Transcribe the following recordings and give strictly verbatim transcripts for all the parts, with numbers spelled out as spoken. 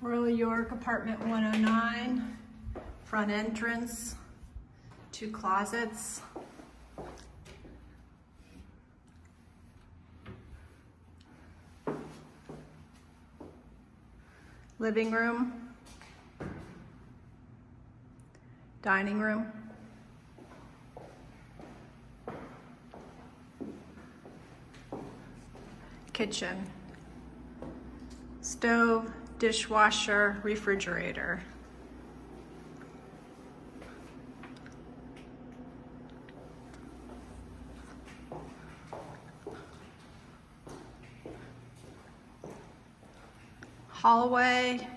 Royal York, apartment one oh nine, front entrance, two closets. Living room, dining room, kitchen, stove, dishwasher, refrigerator. Hallway,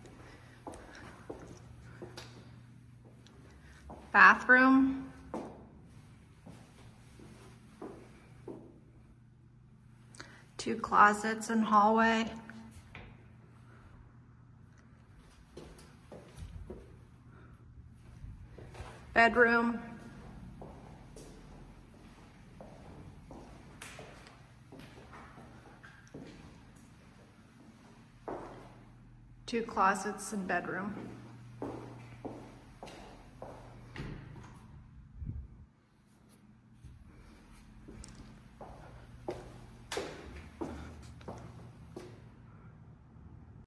bathroom, two closets and hallway, bedroom, two closets and bedroom.